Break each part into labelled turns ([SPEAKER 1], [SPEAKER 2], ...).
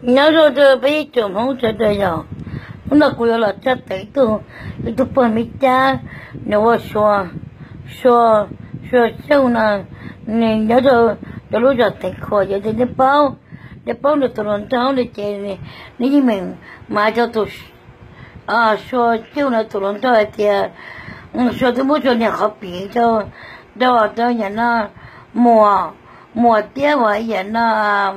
[SPEAKER 1] nhớ rồi tôi bây giờ không chơi được rồi nó cũng là chắc tới tôi phần mấy cha nếu xóa xóa xóa sâu nè nên nhớ rồi tôi lúc giờ thấy khó giờ thì để bao được tôi làm cháu để chơi này nếu mình mà cho tôi xóa sâu nè tôi làm cháu thì xóa tôi muốn cho nhà họ bị cho nhà nó mùa tiếc vậy nhà nó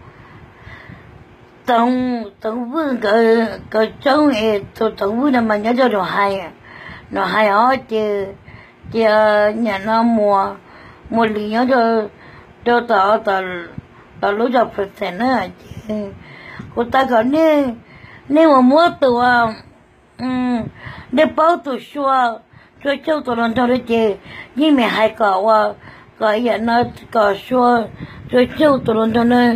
[SPEAKER 1] tổng vương cái trong ấy tổng vương là mà nhớ cho nó hay ở chứ nhà nó mùa lì nhớ cho tao lúc giờ phải thế này chứ cô ta có nên mà mua tụi để bao tụi xua cho châu tụi nó cho đấy chứ nhưng mà hay cái nhà nó có xua cho châu tụi nó cho nó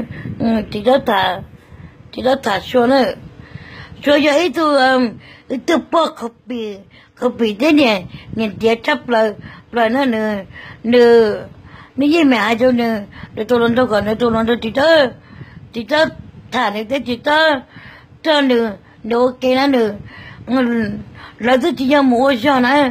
[SPEAKER 1] thì đó thà xua nữa xua cho ít tôi bỏ copy thế này nhìn tiếc chấp lại nó nữa như mẹ hai chỗ nữa để tôi làm đâu còn để tôi làm đâu thì đó thà này thế thì đó cho nữa ok nó nữa là tôi chỉ nhớ mua cho nó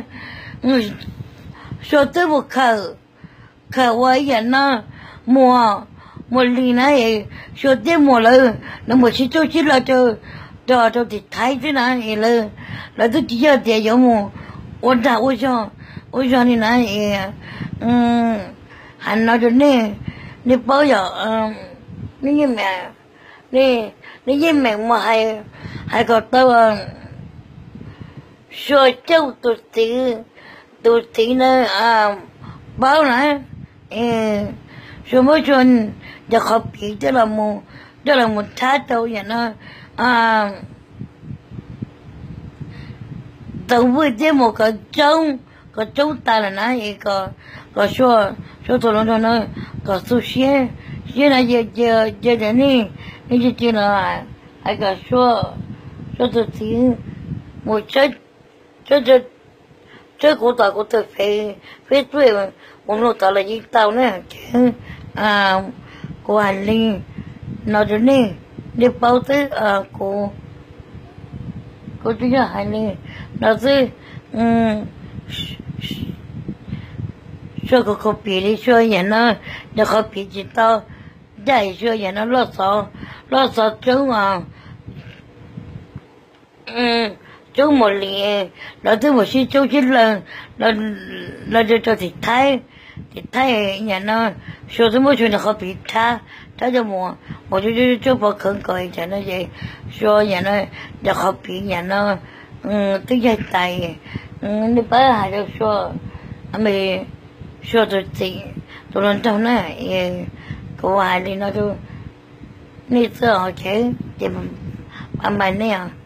[SPEAKER 1] xua tới một khờ vậy vậy nó một lì này xua tới một lần nó một chỉ cho chỉ là cho thì thấy thế này là tôi chỉ nhớ để giống một ôn cho này này hắn nói cho nên bao giờ như mẹ như mẹ mà hay có tao xua châu tụt tí nữa bao này xua mỗi chuyện giờ học gì đó là một tháng đâu vậy nó tao vui thêm một cái trống ta là nói có xua tụi nó có sushi này giờ đến đi như là hay có xua tụi tí một chơi của tôi phải tuổi một lúc tao là gì tao nữa chứ của anh đi nó đến đi bao tới của tôi nhớ anh đi nó tới cho có bị đi cho nhà nó để có bị gì tao dạy cho nhà nó lo sợ chúng một lì nó tới một xí chú chín lần nó cho thì thay nhà nó số thứ mỗi chuyện là có bị tha cho một chú bỏ khẩn coi cho nó vậy số nhà nó để có bị nhà nó tức dây tay nó bả hai đứa số mình số tụi nó trong này cô ai đi nó tu nít sợ chứ thì mà này